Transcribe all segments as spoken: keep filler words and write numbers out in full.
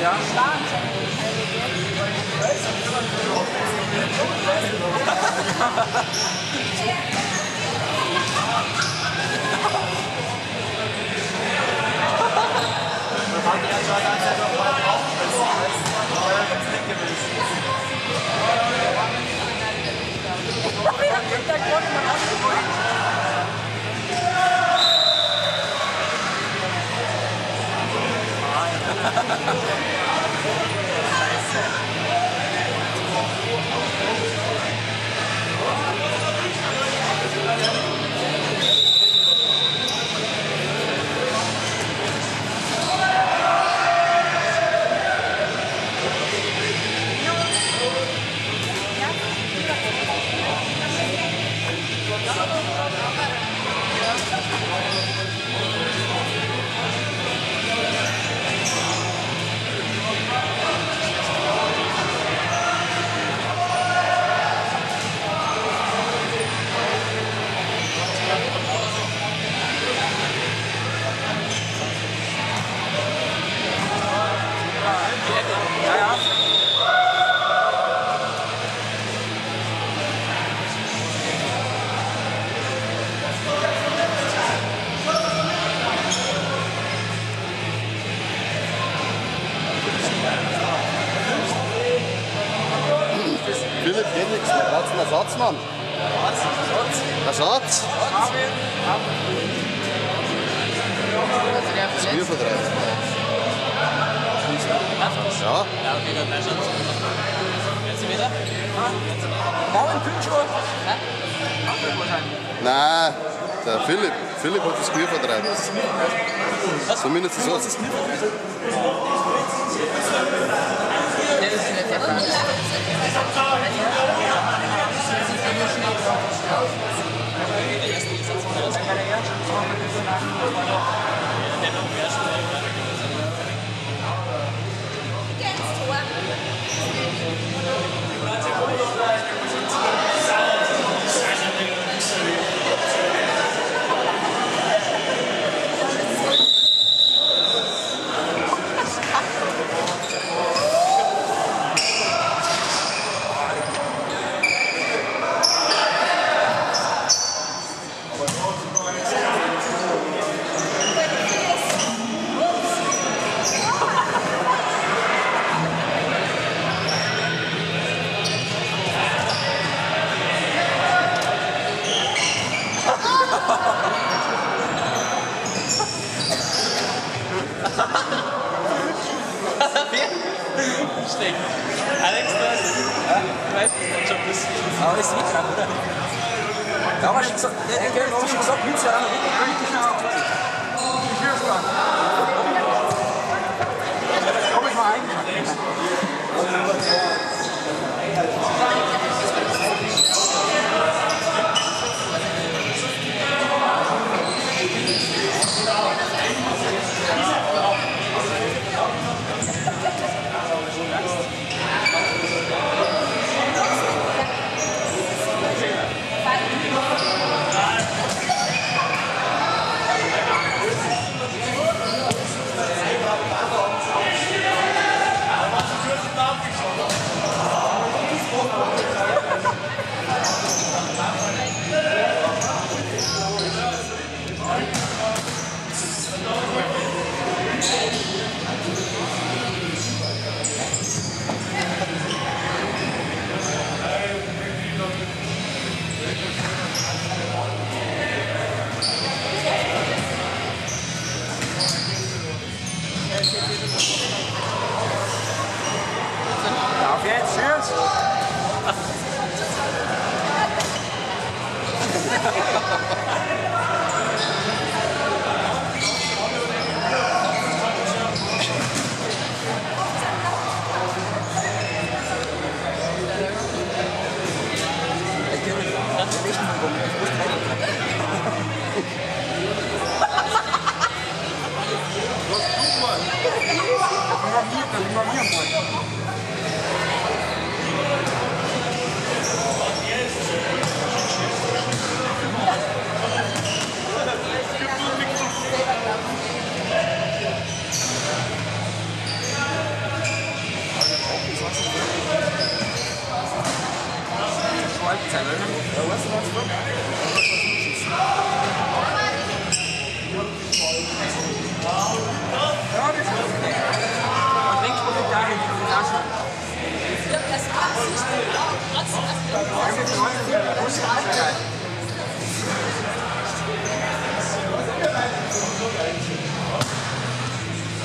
Ja. Philipp Henrichs, der hat einen Ersatzmann. Was? Ersatz? Das Bier verdreht. Ja. Ja, okay, dann bleib schon. Jetzt sie wieder? Bau in Kühlschrank? Nein, der Philipp. Philipp hat das Bier verdreht. Zumindest so. Das ist nicht der Plan. Steck. Alex, das ist. Ich weiß nicht, schon ein bisschen. Aber ist nicht krank, oder? Da haben wir schon gesagt, der hat schon gesagt, willst du ja auch komm ich mal ein. Auf jetzt, cheers!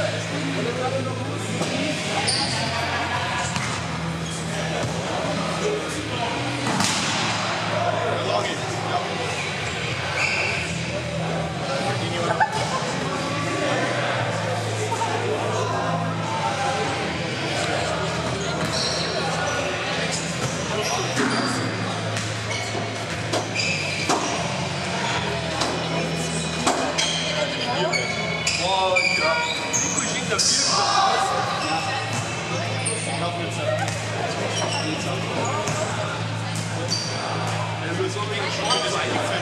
Also so wenig Schweiß.